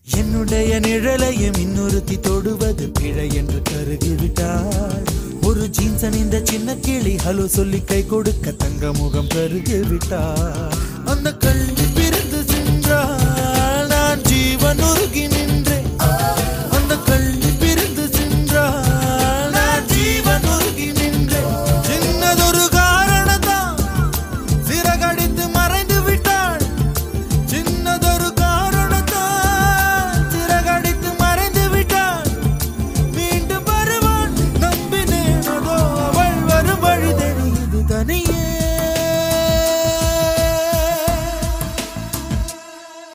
என்னுடைய நிழலையும் இன்னொருத்தி தொடுவது பிழை என்று கருகிவிட்டாள். ஒரு ஜீன்ஸ் அணிந்த சின்ன கிளி ஹலோ சொல்லி கை கொடுக்க தங்க முகம் கருகிவிட்டாள். அந்த கல்வி பிறந்து சென்றால் நான் ஜீவன் உருகி நின்றேன். அந்த கல்வி